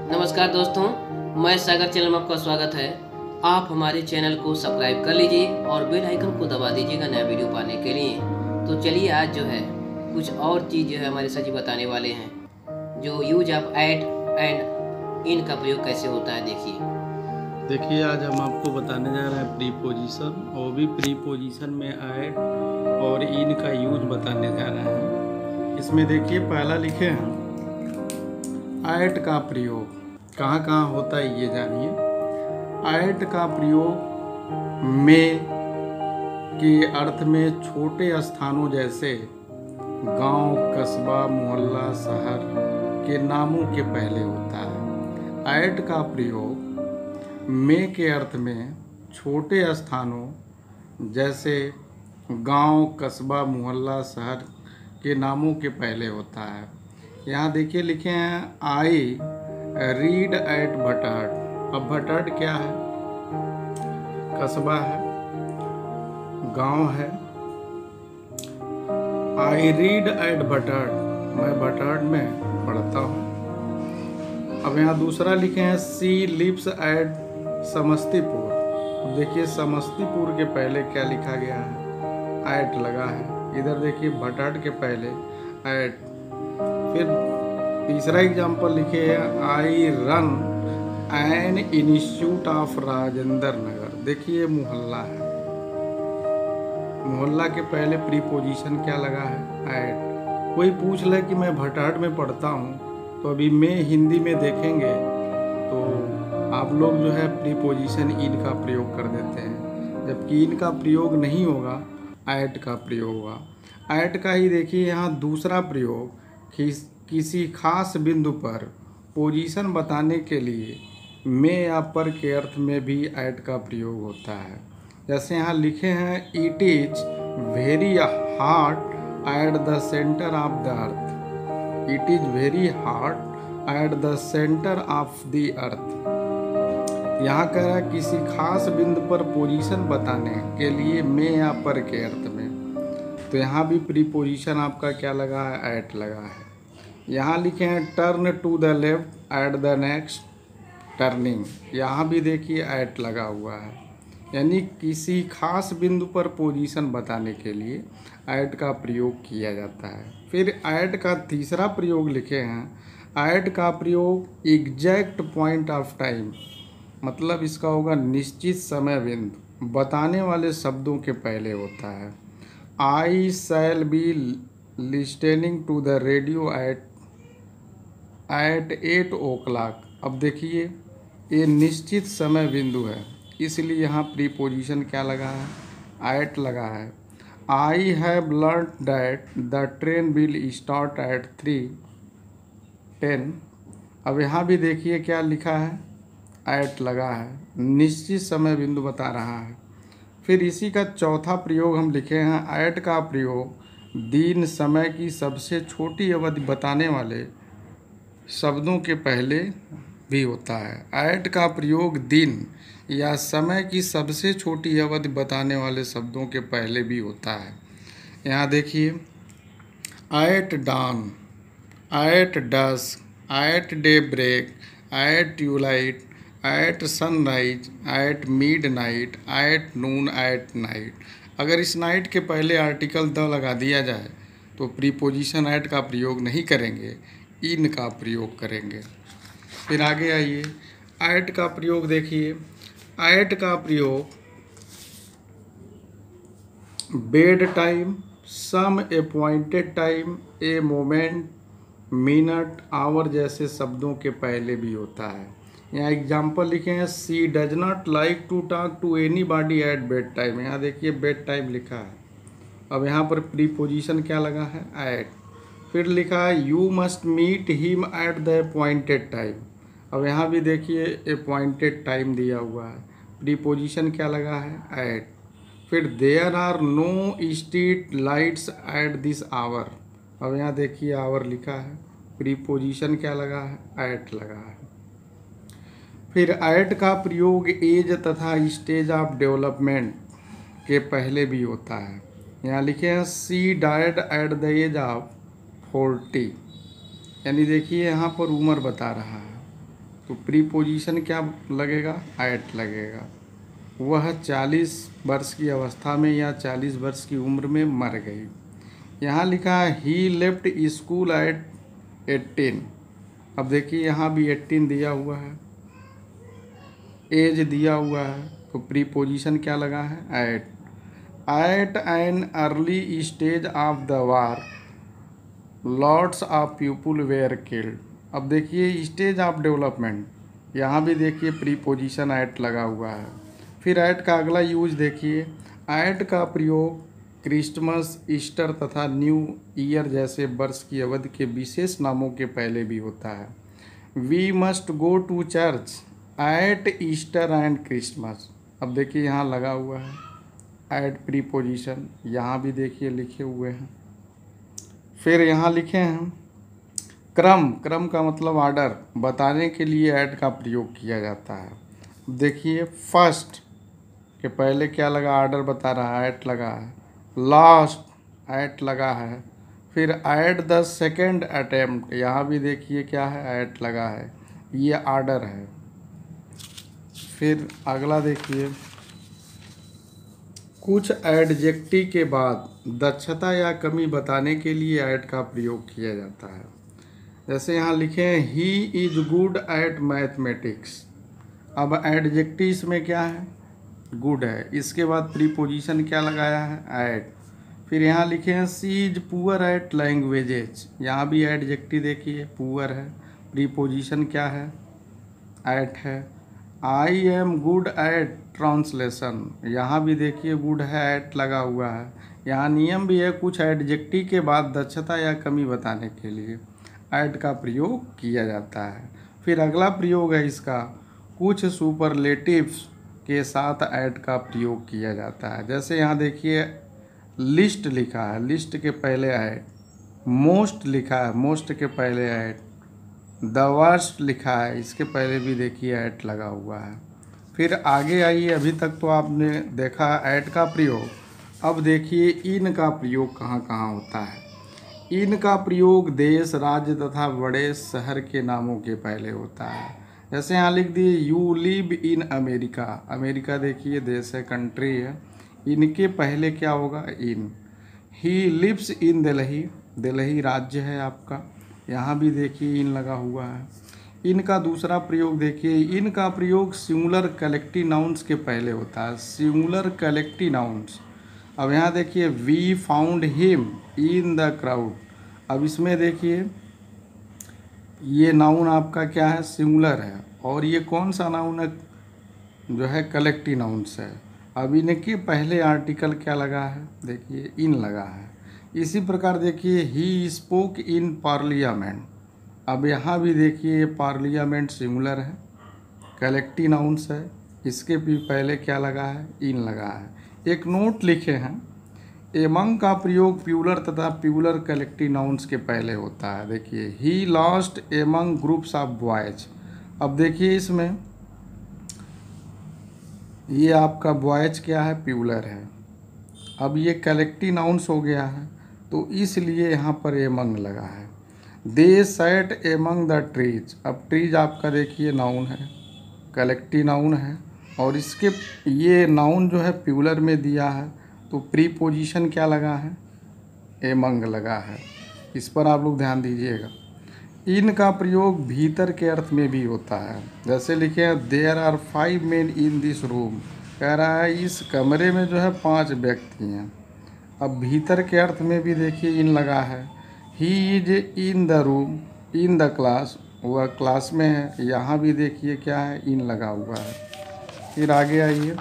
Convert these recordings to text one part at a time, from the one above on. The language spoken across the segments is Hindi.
नमस्कार दोस्तों, मैं सागर चैनल में आपका स्वागत है। आप हमारे चैनल को सब्सक्राइब कर लीजिए और बेल आइकन को दबा दीजिएगा नया वीडियो पाने के लिए। तो चलिए आज जो है कुछ और चीज़ जो है हमारे सर जी बताने वाले हैं, जो use of at and in का प्रयोग कैसे होता है। देखिए आज हम आपको बताने जा रहे हैं प्रीपोजिशन, और भी प्रीपोजिशन में ऐट और इन का यूज बताने जा रहे हैं। इसमें देखिए पहला लिखे हैं ऐट का प्रयोग कहाँ कहाँ होता है ये जानिए। ऐट का प्रयोग में के अर्थ में छोटे स्थानों जैसे गांव, कस्बा, मोहल्ला, शहर के नामों के पहले होता है। ऐट का प्रयोग में के अर्थ में छोटे स्थानों जैसे गांव, कस्बा, मोहल्ला, शहर के नामों के पहले होता है। यहाँ देखिए लिखे हैं आई रीड एट भटहट। अब भटहट क्या है? कस्बा है, गांव है। आई रीड एट भटहट, मैं भटहट में पढ़ता हूँ। अब यहाँ दूसरा लिखे हैं सी लिव्स एट समस्तीपुर। अब देखिए समस्तीपुर के पहले क्या लिखा गया है? ऐट लगा है। इधर देखिए भटहट के पहले ऐट। फिर तीसरा एग्जाम्पल लिखे है I run an institute of Rajendra Nagar. देखिए मोहल्ला है, मोहल्ला के पहले प्रीपोजिशन क्या लगा है? ऐट। कोई पूछ ले कि मैं भटहट में पढ़ता हूँ, तो अभी मैं हिंदी में देखेंगे तो आप लोग जो है प्रीपोजिशन इन का प्रयोग कर देते हैं, जबकि इन का प्रयोग नहीं होगा, ऐट का प्रयोग होगा। ऐट का ही देखिए यहाँ दूसरा प्रयोग, किसी खास बिंदु पर पोजीशन बताने के लिए में या पर के अर्थ में भी ऐट का प्रयोग होता है। जैसे यहाँ लिखे हैं it is very hard at the centre of the earth. It is very hard at the centre of the earth. यहाँ कह रहा है किसी खास बिंदु पर पोजीशन बताने के लिए में या पर के अर्थ में, तो यहाँ भी प्रीपोजिशन आपका क्या लगा है? ऐट लगा है। यहाँ लिखे हैं turn to the left at the next turning. यहाँ भी देखिए ऐट लगा हुआ है, यानी किसी खास बिंदु पर पोजीशन बताने के लिए ऐट का प्रयोग किया जाता है। फिर ऐट का तीसरा प्रयोग लिखे हैं ऐट का प्रयोग एग्जैक्ट पॉइंट ऑफ टाइम, मतलब इसका होगा निश्चित समय बिंदु बताने वाले शब्दों के पहले होता है। I shall be listening to the radio at 8 o'clock। अब देखिए ये निश्चित समय बिंदु है, इसलिए यहाँ प्रीपोजिशन क्या लगा है? ऐट लगा है। I have learn that the train will start at 3:10। अब यहाँ भी देखिए क्या लिखा है? ऐट लगा है, निश्चित समय बिंदु बता रहा है। फिर इसी का चौथा प्रयोग हम लिखे हैं ऐट का प्रयोग दिन, समय की सबसे छोटी अवधि बताने वाले शब्दों के पहले भी होता है। ऐट का प्रयोग दिन या समय की सबसे छोटी अवधि बताने वाले शब्दों के पहले भी होता है। यहाँ देखिए at dawn, at dusk, at daybreak, at twilight, at sunrise, at midnight, at noon, at night. अगर इस नाइट के पहले आर्टिकल द लगा दिया जाए तो प्रीपोजिशन ऐट का प्रयोग नहीं करेंगे, इन का प्रयोग करेंगे। फिर आगे आइए, ऐट का प्रयोग देखिए। ऐट का प्रयोग bedtime, some appointed time, a moment, minute, hour जैसे शब्दों के पहले भी होता है। यहाँ एग्जाम्पल लिखे हैं she does not like to talk to anybody at bed time. यहाँ देखिए बेड टाइम लिखा है। अब यहाँ पर प्रीपोजिशन क्या लगा है? ऐट। फिर लिखा है you must meet him at the appointed time. अब यहाँ भी देखिए अपॉइंटेड टाइम दिया हुआ है, प्रीपोजिशन क्या लगा है? ऐट। फिर there are no street lights at this hour. अब यहाँ देखिए आवर लिखा है, प्रीपोजिशन क्या लगा है? ऐट लगा है। फिर ऐट का प्रयोग एज तथा स्टेज ऑफ डेवलपमेंट के पहले भी होता है। यहाँ लिखे हैं she died at the age of 40, यानी देखिए यहाँ पर उम्र बता रहा है। तो प्रीपोजिशन क्या लगेगा, एट लगेगा। वह 40 वर्ष की अवस्था में या 40 वर्ष की उम्र में मर गई। यहाँ लिखा है ही लेफ्ट स्कूल एट 18। अब देखिए यहाँ भी 18 दिया हुआ है, एज दिया हुआ है, तो प्रीपोजिशन क्या लगा है, at. At an early stage of the war lots of people were killed. अब देखिए स्टेज ऑफ डेवलपमेंट, यहाँ भी देखिए प्रीपोजिशन एट लगा हुआ है। फिर एट का अगला यूज देखिए, एट का प्रयोग क्रिसमस, ईस्टर तथा न्यू ईयर जैसे वर्ष की अवधि के विशेष नामों के पहले भी होता है। We must go to church at Easter and Christmas. अब देखिए यहाँ लगा हुआ है एट प्रीपोजिशन, यहाँ भी देखिए लिखे हुए हैं। फिर यहाँ लिखे हैं क्रम, क्रम का मतलब ऑर्डर बताने के लिए ऐड का प्रयोग किया जाता है। देखिए फर्स्ट के पहले क्या लगा, ऑर्डर बता रहा है, ऐड लगा है। लास्ट ऐड लगा है। फिर ऐड द सेकेंड अटेम्प्ट, यहाँ भी देखिए क्या है, ऐड लगा है, ये ऑर्डर है। फिर अगला देखिए, कुछ एडजेक्टिव के बाद दक्षता या कमी बताने के लिए ऐड का प्रयोग किया जाता है। जैसे यहाँ लिखे हैं he is good at mathematics. अब एडजेक्टिव में क्या है, गुड है, इसके बाद प्रीपोजिशन क्या लगाया है, एट। फिर यहाँ लिखे हैं she is poor at languages, यहाँ भी एडजेक्टिव देखिए पुअर है, प्रीपोजिशन क्या है, एट है। I am good at translation, यहाँ भी देखिए गुड है, एट लगा हुआ है। यहाँ नियम भी है, कुछ एडजेक्टिव के बाद दक्षता या कमी बताने के लिए ऐड का प्रयोग किया जाता है। फिर अगला प्रयोग है इसका, कुछ सुपरलेटिव्स के साथ ऐड का प्रयोग किया जाता है। जैसे यहाँ देखिए लिस्ट लिखा है, लिस्ट के पहले ऐड। मोस्ट लिखा है, मोस्ट के पहले ऐड। द वर्स्ट लिखा है, इसके पहले भी देखिए ऐड लगा हुआ है। फिर आगे आइए, अभी तक तो आपने देखा ऐड का प्रयोग, अब देखिए इन का प्रयोग कहाँ कहाँ होता है। इनका प्रयोग देश, राज्य तथा बड़े शहर के नामों के पहले होता है। जैसे यहाँ लिख दिए you live in America, America देखिए देश है, कंट्री है, इनके पहले क्या होगा, in. He lives in Delhi, Delhi राज्य है आपका, यहाँ भी देखिए इन लगा हुआ है। इनका दूसरा प्रयोग देखिए, इनका प्रयोग सिंगुलर कलेक्टिव नाउन्स के पहले होता है, सिंगुलर कलेक्टिव नाउन्स। अब यहाँ देखिए we found him in the crowd. अब इसमें देखिए ये नाउन आपका क्या है, सिंगुलर है, और ये कौन सा नाउन है, जो है कलेक्टिव नाउन्स है। अब इनके पहले आर्टिकल क्या लगा है, देखिए इन लगा है। इसी प्रकार देखिए ही स्पोक इन पार्लियामेंट। अब यहाँ भी देखिए पार्लियामेंट सिंगुलर है, कलेक्टिव नाउन्स है, इसके भी पहले क्या लगा है, इन लगा है। एक नोट लिखे हैं, एमंग का प्रयोग प्यूलर तथा प्यूलर कलेक्टिव नाउन्स के पहले होता है। देखिए he lost among groups of boys. अब देखिए इसमें ये आपका बॉयज क्या है, प्यूलर है। अब ये कलेक्टिव नाउन्स हो गया है, तो इसलिए यहाँ पर एमंग लगा है। They sat among the trees. अब ट्रीज आपका देखिए नाउन है, कलेक्टिव नाउन है, और इसके ये नाउन जो है प्यूलर में दिया है, तो प्रीपोजिशन क्या लगा है, एमंग लगा है। इस पर आप लोग ध्यान दीजिएगा। इन का प्रयोग भीतर के अर्थ में भी होता है। जैसे लिखे हैं there are 5 men in this room, कह रहा है इस कमरे में जो है 5 व्यक्ति हैं। अब भीतर के अर्थ में भी देखिए इन लगा है। He is in the room in the class, वह क्लास में है, यहाँ भी देखिए क्या है, इन लगा हुआ है। फिर आगे आइए,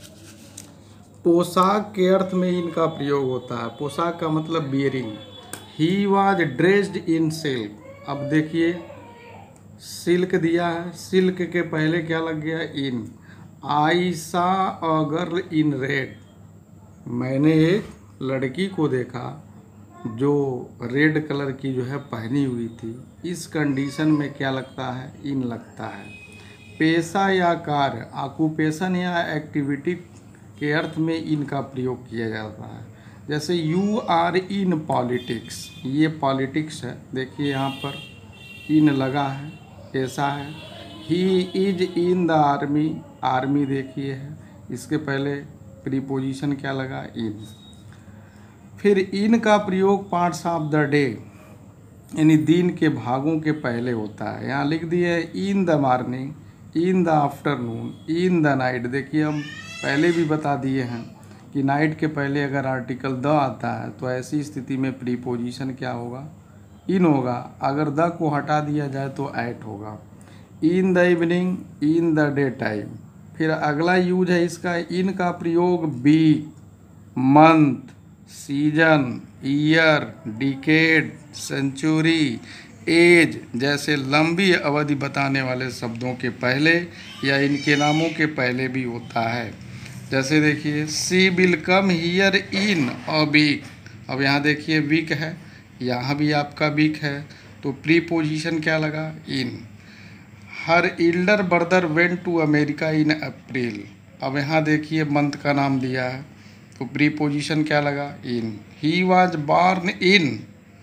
पोशाक के अर्थ में इनका प्रयोग होता है। पोशाक का मतलब bearing. He was dressed in silk. अब देखिए सिल्क दिया है, सिल्क के पहले क्या लग गया, इन। आई सा अ गर्ल इन रेड, मैंने एक लड़की को देखा जो रेड कलर की जो है पहनी हुई थी। इस कंडीशन में क्या लगता है, इन लगता है। पेशा या कार्य, ऑक्यूपेशन या एक्टिविटी के अर्थ में इनका प्रयोग किया जाता है। जैसे यू आर इन पॉलिटिक्स, ये पॉलिटिक्स है, देखिए यहाँ पर इन लगा है, पेशा है। He is in the army, army देखिए है, इसके पहले प्रीपोजिशन क्या लगा, इन। फिर इन का प्रयोग पार्ट्स ऑफ द डे यानी दिन के भागों के पहले होता है। यहाँ लिख दिए in the morning, in the afternoon, in the night. देखिए हम पहले भी बता दिए हैं कि नाइट के पहले अगर आर्टिकल द आता है तो ऐसी स्थिति में प्रीपोजिशन क्या होगा, इन होगा। अगर द को हटा दिया जाए तो एट होगा। In the evening, in the day time. फिर अगला यूज है इसका, इन का प्रयोग week, month, season, year, decade, century, age जैसे लंबी अवधि बताने वाले शब्दों के पहले या इनके नामों के पहले भी होता है। जैसे देखिए she will come here in a week. अब यहाँ देखिए वीक है, यहाँ भी आपका वीक है, तो प्रीपोजिशन क्या लगा, in. Her elder brother went to America in April. अब यहाँ देखिए मंथ का नाम दिया है तो प्रीपोजिशन क्या लगा, इन। ही वॉज बॉर्न इन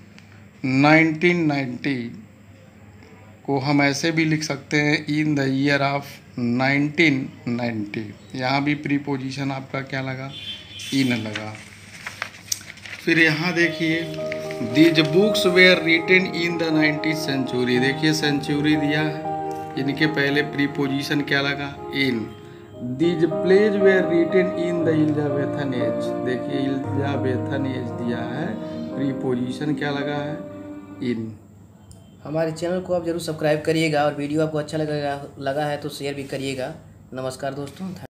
1990 को हम ऐसे भी लिख सकते हैं इन द ईयर ऑफ 1990। यहाँ भी प्रीपोजिशन आपका क्या लगा, इन लगा। फिर यहाँ देखिए these books were written in the 19th century. देखिए सेंचुरी दिया है, इनके पहले प्रीपोजिशन क्या लगा, in. These plays were written in the Elizabethan age. देखिए एलिजाबेथन एज दिया है, प्रीपोजिशन क्या लगा है, इन। हमारे चैनल को आप जरूर सब्सक्राइब करिएगा और वीडियो आपको अच्छा लगा है तो शेयर भी करिएगा। नमस्कार दोस्तों।